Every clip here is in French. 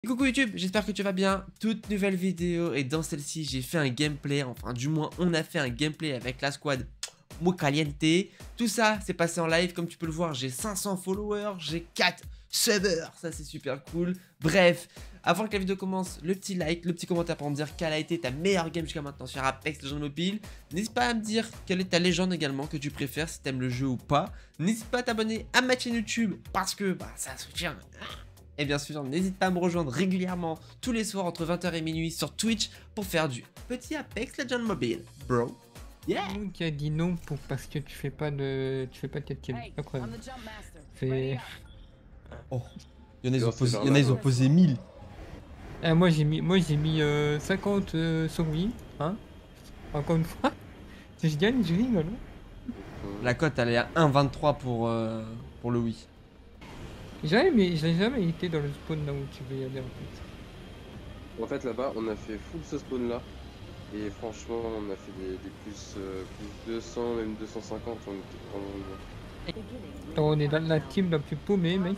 Coucou YouTube, j'espère que tu vas bien. Toute nouvelle vidéo et dans celle-ci j'ai fait un gameplay, enfin du moins on a fait un gameplay avec la squad Muy Caliente. Tout ça c'est passé en live, comme tu peux le voir j'ai 500 followers, j'ai 4 subbers, ça c'est super cool. Bref, avant que la vidéo commence, le petit like, le petit commentaire pour me dire quelle a été ta meilleure game jusqu'à maintenant sur Apex Legends Mobile. N'hésite pas à me dire quelle est ta légende également que tu préfères, si t'aimes le jeu ou pas. N'hésite pas à t'abonner à ma chaîne YouTube parce que ça soutient. Et bien sûr, n'hésite pas à me rejoindre régulièrement tous les soirs entre 20h et minuit sur Twitch pour faire du petit Apex Legends Mobile, bro. Yeah. Nous qui a dit non parce que tu fais pas de 4 kills. Incroyable. C'est... Oh, il y en a ils ont posé 1000. Ah, moi j'ai mis 50 sur oui, hein. Encore une fois. Si je gagne, je rigole. La cote elle est à 1,23 pour le oui. J'ai jamais été dans le spawn là où tu veux y aller en fait. En fait là-bas on a fait full ce spawn là et franchement on a fait des plus 200 même 250, on était vraiment bien. On est dans la team la plus paumée mec.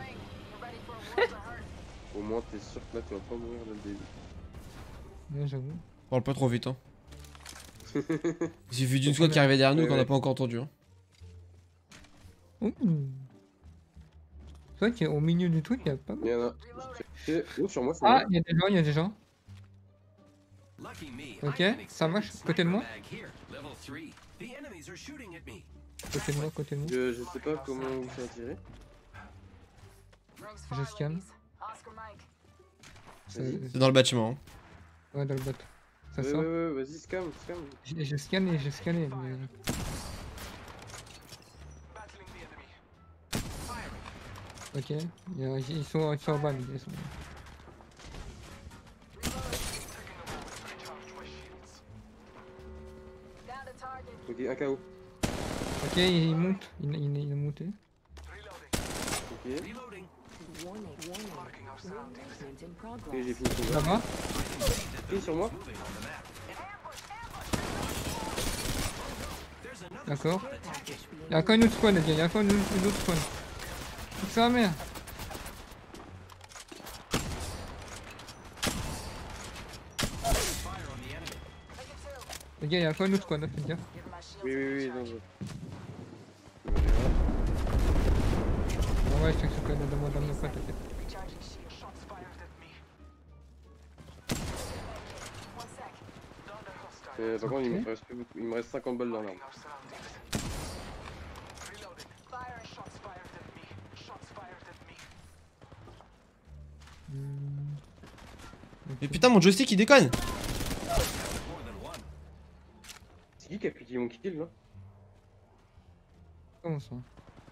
Au moins t'es sûr que là tu vas pas mourir dès le début. Ouais, j'avoue. Parle pas trop vite hein. J'ai vu d'une squad qui arrivait derrière nous qu'on n'a pas encore entendu hein. C'est vrai qu'au milieu du truc, il y a pas mal. Il y en a. Oh, sur moi, Ah, il y a des gens. Ok, ça marche. Côté de moi. Côté de moi. Je sais pas comment vous faire tirer. Je scanne. C'est dans le bâtiment. Hein. Ouais, dans le bot. Ça ouais, sort. Ouais, vas-y, scanne. J'ai scanné. Mais... Ok, ils sont en bas, ils sont... Ok, un KO. Ok, il monte, il est monté. Ok. Ok, j'ai fini son Ça va. Et sur moi. D'accord. Il y a encore une autre spawn, les gars, il y a encore une autre spawn. C'est la merde. Les gars, il y a encore une autre squad, faites gaffe. Oui, non, Ouais, je sais que c'est quand même dans mon pote, t'inquiète. Par contre, il me reste plus beaucoup. Il me reste 50 balles dans l'arme. Mais putain, mon joystick il déconne. C'est qui a piqué mon kill là? Comment ça?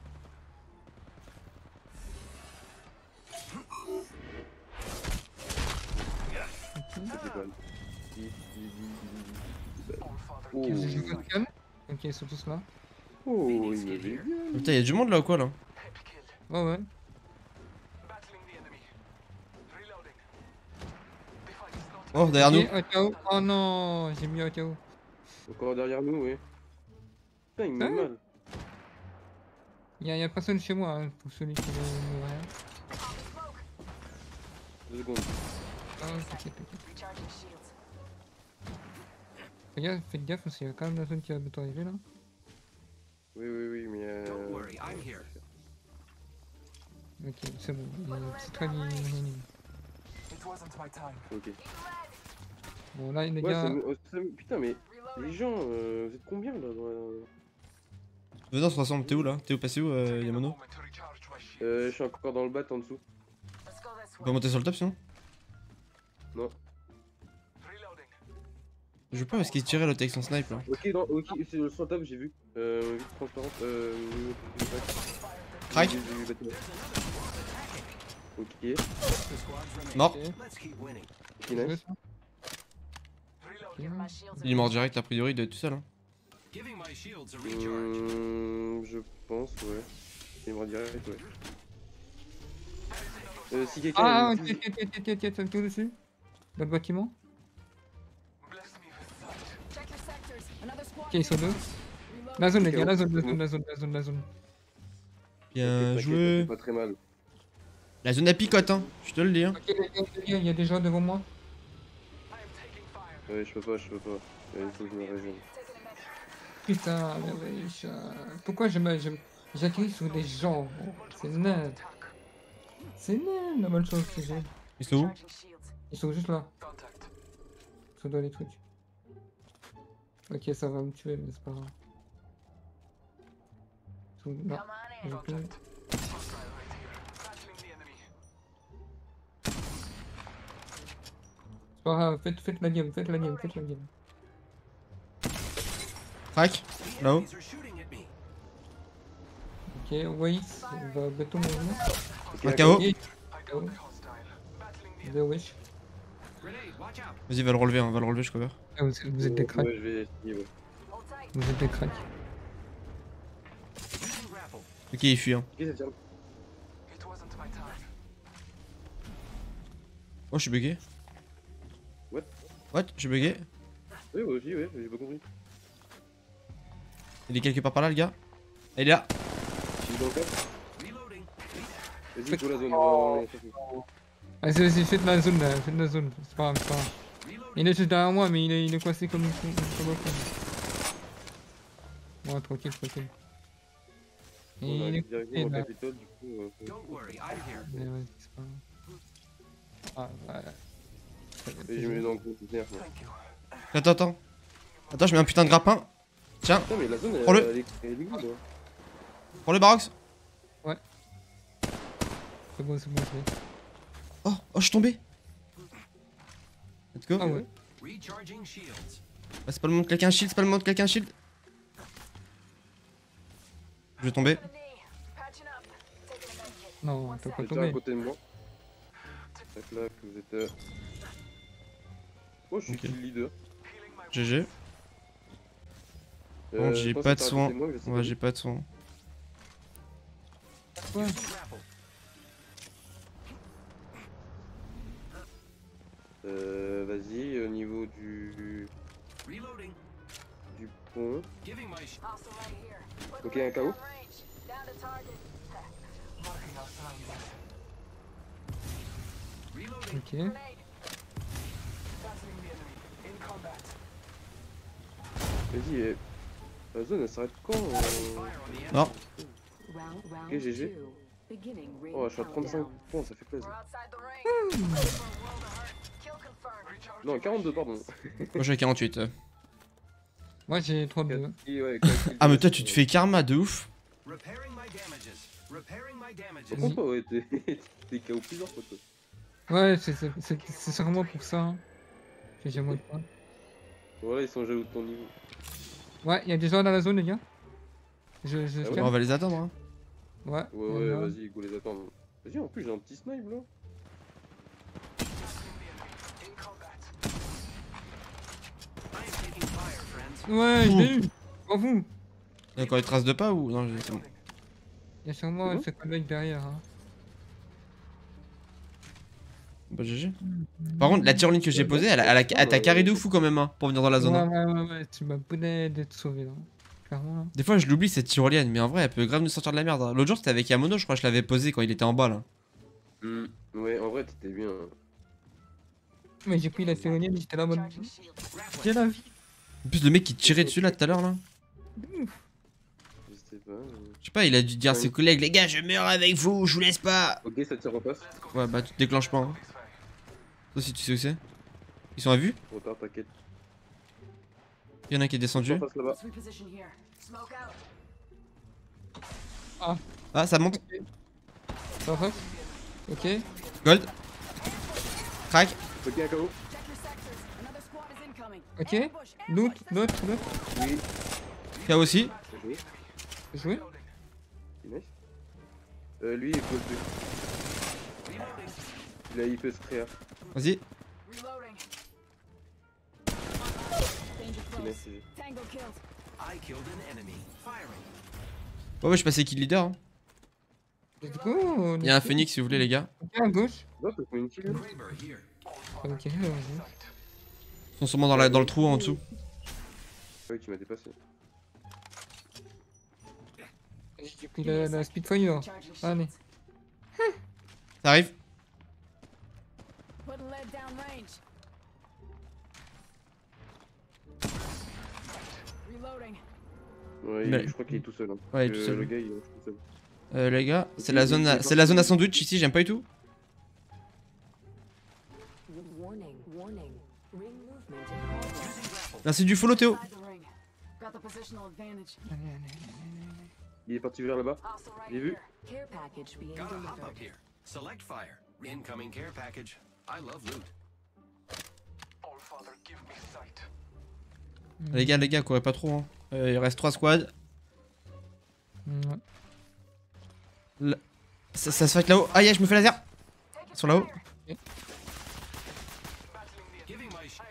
Oh. Ok, ils sont tous là. Oh, il me dit. Putain, y'a du monde là ou quoi là? Ouais. Oh, derrière nous. Otao. Oh non, j'ai mis Otao. Encore derrière nous, oui. Putain, il me met mal. Y'a personne chez moi, hein, pour celui qui veut rien. 2 secondes. Ah, t'inquiète. Regarde, faites gaffe parce qu'il y a quand même la zone qui va bientôt arriver là. Oui, mais Ok, c'est bon, c'est très bien. ok. Bon, là, les Ouais, gars. putain, mais les gens, vous êtes combien là Venez, on se rassemble, t'es où là? T'es où passé où, Yamono? Je suis encore dans le bat en dessous. On peut monter sur le top sinon? Non. Je veux pas parce qu'il tirait l'autre avec son snipe là. Ok, c'est le top, j'ai vu. Vite transparente. Crack. Ok. Mort. Ok, nice. Il est mort direct, a priori, il doit être tout seul. Hein. Je pense, ouais. Il est mort direct, ouais. Si quelqu'un. Ah, ok, tout dessus. Dans le bâtiment. Ok, ils sont deux. La zone, les gars, la zone. Bien joué. Pas très mal. La zone à picote, hein. Je te le dis. Hein. Ok, il y a des gens devant moi. Ouais, je peux pas. Il faut que je me régène. Putain, mais wesh, pourquoi j'atterris sur des gens, gros. C'est naze. C'est naze la bonne chose que j'ai. Ils sont où? Ils sont juste là. Ils sont dans les trucs. Ok, ça va me tuer, mais c'est pas grave. Ils sont... Non, ils ont plus. C'est pas grave, faites la game. Crac. Là-haut. Ok, wait, on va béton mouvement. Un KO. The wish. Vas-y, va le relever, je cover. Ah, vous êtes des cracks. Ouais, je vais essayer, ouais. Vous êtes des cracks. Ok, il fuit. Hein. Ok, ça tient. Oh, je suis bugué. What? What? Je suis bugué. Oui, moi aussi, ouais, j'ai pas compris. Il est quelque part par là, le gars. Il est là. Il est dans le cadre. Vas-y, pour la zone. Vas-y, faites la zone là, c'est pas grave. Il est juste derrière moi, mais il est coincé comme un con. Bon, tranquille. Et il est coincé là. Capitole, du coup, Mais vas-y, c'est pas grave. Ah, ouais. et je me mets dans le conteneur. Attends, je mets un putain de grappin. Tiens, Putain, mais la zone, Prends-le. elle est où, là? pour le Barox. C'est bon, je l'ai. Oh, je suis tombé. Let's go. Ah ouais. C'est pas le moment de quelqu'un shield, Je vais tomber. Non, t'as pas J'étais à tombé. côté de moi. Tac là, que vous êtes. Oh, je suis Ok. kill leader. GG. Bon, j'ai je pense pas que de t'es à soin. côté de moi, mais je sais Ouais, pas. j'ai pas de soin. Ouais. Vas-y, au niveau du pont. Ok, un KO. Ok. Vas-y, la zone elle s'arrête quand Non. Ok, GG. Oh, je suis à 35 points, ça fait plaisir. Non, 42, pardon. Moi, j'ai 48. Moi j'ai 32. Ouais, Ah, mais toi, tu te fais karma de ouf. Pourquoi pas, ouais, t'es KO plusieurs fois, toi. Ouais, c'est sûrement pour ça. Hein. Que j'ai moins de points. Voilà, ils sont jaloux de ton niveau. Ouais, il y a des gens dans la zone, les gars. Je Ah ouais scanne. On va les attendre. Hein. Ouais. Ouais, vas-y, go les attendre. Vas-y, en plus, j'ai un petit snipe là. Ouais, je l'ai eu. Bravo. Il y a encore des traces de pas ou. Non, c'est bon. Il y a sûrement C'est bon ce collègue derrière. Hein. Bah, GG. Par contre, la tirelire que j'ai posée, elle t'a carré de fou quand même, hein, pour venir dans la zone. Hein. Ouais, tu m'as bonnet d'être sauvé là. Clairement. Là. Des fois, je l'oublie cette tyrolienne, mais en vrai, elle peut grave nous sortir de la merde. Hein. L'autre jour, c'était avec Yamono, je crois que je l'avais posée quand il était en bas là. Ouais, en vrai, t'étais bien. Mais j'ai pris la tyrolienne, j'étais là en mode. J'ai la vie. En plus, le mec qui tirait dessus là tout à l'heure là. Je sais pas. Je sais pas, il a dû dire à ses collègues, les gars, je meurs avec vous, je vous laisse pas. Ok, ça tire en face. Ouais, bah tu te déclenches pas. Hein. Toi aussi, tu sais où c'est. Ils sont à vue. Retard, t'inquiète. Il y en a un qui est descendu. En face là-bas. Ah, ça monte. Ça va? Ok. Gold. Crack. Ok, un KO. Ok. L'autre. Oui. KO aussi. J'ai Joué. nice. Lui, il peut le tuer. Là, il peut se créer. Vas-y. C'est nice, c'est Ouais, je suis passé kill leader. Hein. Let's go. Il y a un phoenix si vous voulez, les gars. Ok, à gauche. Non, t'as fait une kill là. Ok, vas-y. Ils sont sûrement dans le trou en dessous. Ouais, tu m'as dépassé. J'ai pris la Spitfire. Allez. T'arrives? Putting lead down range. Reloading. Ouais, Mais- je crois qu'il est tout seul. Hein. Ouais, il est tout seul. Le gars, il est tout seul. Les gars, c'est la zone à sandwich ici, j'aime pas du tout. Warning. Warning. Ring movement in progress. Merci du follow Théo. Inside the ring. Got the positional advantage. Il est parti vers là-bas. Also right J'ai vu. here. Care package being Gotta hop up delivered. here. Select fire. Incoming care package. I love loot. Les gars, courez pas trop. Hein. Il reste 3 squads. Ouais. Ça se fight là-haut. Aïe, je me fais laser. Ils sont là-haut. Giving my sh-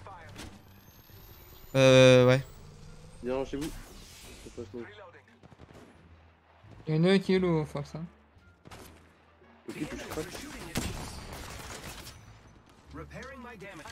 Ouais. Viens chez vous. C'est pas smoke. Il y en a un qui est low, force. Hein. Ok, touche crack. shooting it. Repairing my damage.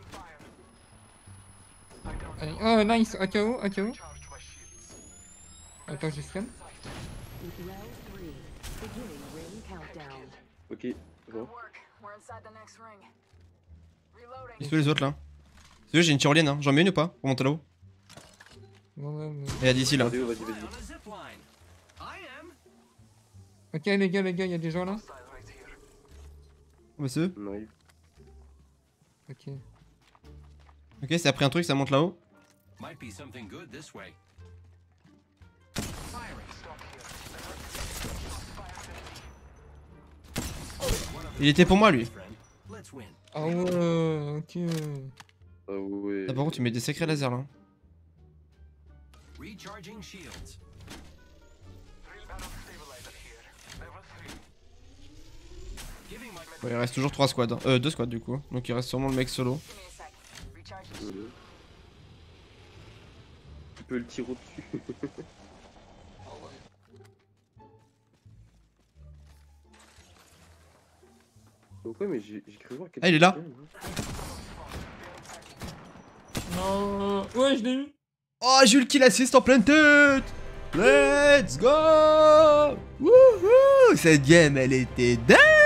Allez. Oh, nice. AKO, AKO. Attends, je scanne. Round 3. Beginning ring countdown. Ok, bon. Work. We're inside the next ring. Reloading. Ils sont les autres là. C'est j'ai une tyrolienne, hein. J'en mets une ou pas pour monter là-haut? Ouais. Et à d'ici là. Vas-y, vas-y, On vas-y. a zipline. I am. Ok, les gars, il y a des gens là. Ouais, c'est eux. On arrive. Ok. Ok, c'est après un truc, ça monte là-haut. Might be something good this way. Il était pour moi lui. Friend, let's win. Ah ouais, ok. Ah ouais. Ah, par contre, il met des sacrés lasers là. Recharging shields. Giving my Ouais, il reste toujours 3 squads. 2 squads du coup. Donc il reste sûrement le mec solo. Give me a sec. Recharge. Tu peux le tirer au-dessus. Donc ouais, mais j'ai cru voir quelqu'un. Ah, il est là. Non. Ouais, je l'ai eu. Oh, j'ai eu le kill assist en pleine tête. Let's go. Wouhou. Cette game, elle était dingue.